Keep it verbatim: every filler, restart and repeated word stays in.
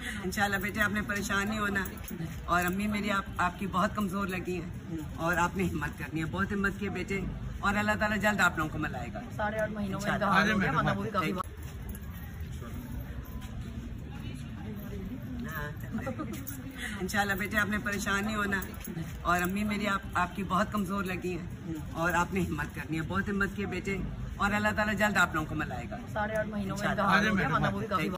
इंशाल्लाह बेटे आपने परेशान नहीं होना और अम्मी मेरी आप, आपकी बहुत कमज़ोर लगी हैं और आपने हिम्मत करनी है, बहुत हिम्मत की है बेटे और अल्लाह ताला जल्द आप लोगों को मिलाएगा। साढ़े आठ महीनों में इंशाल्लाह बेटे आपने परेशान नहीं होना और अम्मी मेरी आप, आपकी बहुत कमज़ोर लगी हैं और आपने हिम्मत करनी है, बहुत हिम्मत की है बेटे और अल्लाह ताला जल्द आप लोगों को मिलाएगा। साढ़े आठ महीनों में